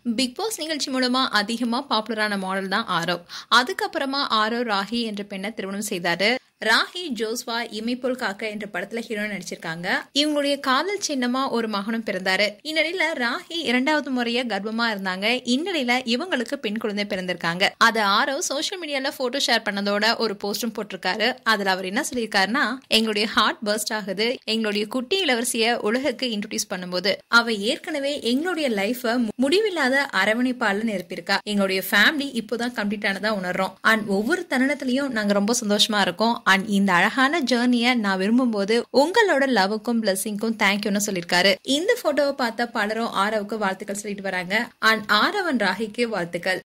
Big pass நிகழ்ச்சி மூலமா அதிகமா பாப்புலரான மாடல் தான் ஆரவ். அதுக்கப்புறமா ஆரவ் ராஹி என்ற பெண்ணை திருமணம் செய்தாரு. ராஹி ஜோஸ்வா இமைப்போல் காக்க என்ற படத்துல ஹீரோயின் நடிச்சிருக்காங்க. இவங்களுடைய காதல் சின்னமா ஒரு மகனும் பிறந்தாரு. இந்நிலையில ராஹி 2வது முறையா கர்ப்பமா இருந்தாங்க. இந்நிலையில இவங்களுக்கு பெண் குழந்தை பிறந்திருக்காங்க. அது ஆரவ் சோசியல் மீடியால போட்டோ ஷேர் பண்ணதோட ஒரு போஸ்டும் போட்டிருக்காரு. அதுல அவர் என்ன சொல்லியிருக்காருன்னா, எங்களுடைய ஹார்ட் பர்ஸ்ட் ஆகுது. எங்களுடைய குட்டி இளவரசிய உலகுக்கு இன்ட்ரோடியூஸ் பண்ணும்போது அவ ஏற்கனவே எங்களுடைய லைஃப முடிவில்லாத அரவணைப்பால நிரப்பியிருக்கா. எங்களுடைய ஃபேமிலி இப்போதான் கம்ப்ளீட் ஆனதா உணர்றோம். அண்ட் ஒவ்வொரு தருணத்திலையும் நாங்க ரொம்ப சந்தோஷமா இருக்கோம். அண்ட் இந்த அழகான ஜேர்னியை நான் விரும்பும் போது உங்களோட லவ்வுக்கும் பிளஸிங்க்கும் தேங்க்யூன்னு சொல்லியிருக்காரு. இந்த போட்டோவை பார்த்த பலரும் ஆரவுக்கு வாழ்த்துக்கள் சொல்லிட்டு வராங்க. அண்ட் ஆரவன் ராகிக்கு வாழ்த்துக்கள்.